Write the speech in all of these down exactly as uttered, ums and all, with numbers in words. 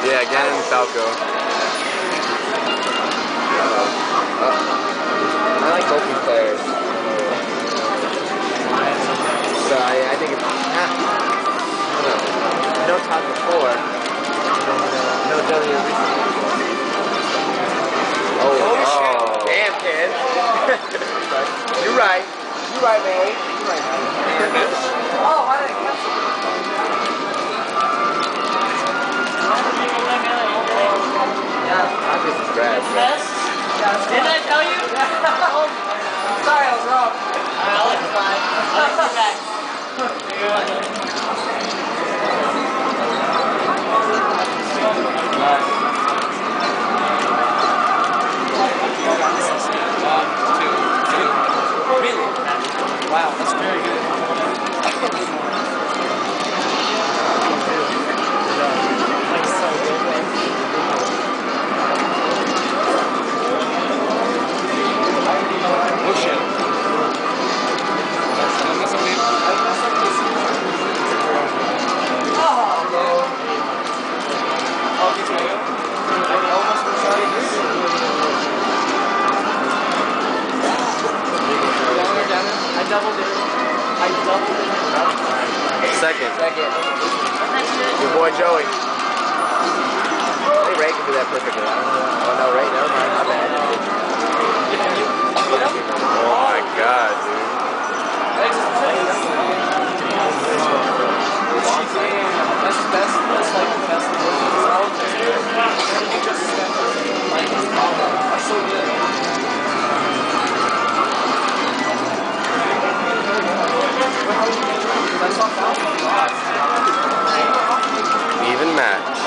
Yeah, Gannon and Falco. Uh, uh, I like both these players. So I, I think it's ah, no top before. No W recently. Oh, oh, shit. Damn, kid. You're right. You're right, man. You're right, man. Oh, why did I cancel? Yeah, I'm just grass. Yeah, didn't I tell you? Sorry, I was wrong. Alright, I'll fine. I'll back. Really? Wow, that's very good. That's so good. Oh shit. I doubled it. I doubled it. Second. Second. Your boy Joey. Hey, Ray can do that perfectly. Oh no, Ray, never mind. My bad. Oh my god, dude. That's the best. That's like the best of you just spent like that's so good. Even match.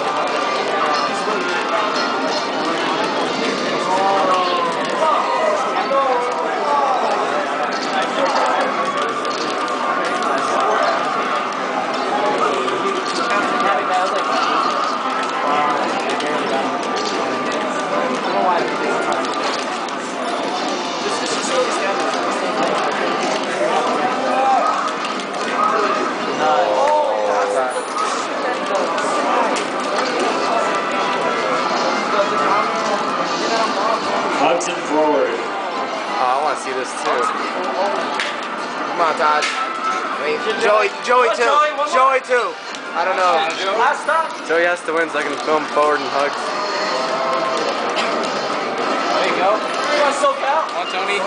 Hudson forward. Oh, I want to see this too. Come on, Todd. Wait, Joey, Joey too. Joey too. I don't know. Last stop. Joey has to win so I can film forward and hugs. There you go. You want to soak out? Come on, Tony.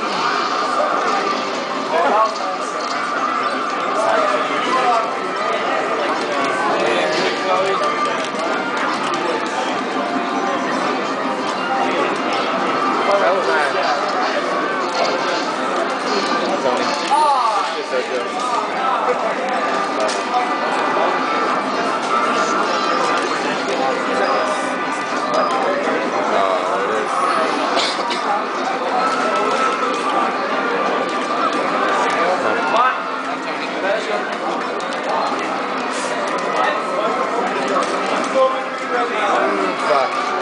That was nice. Tony. Oh! It's so good. Oh, it is. Come on. Fuck.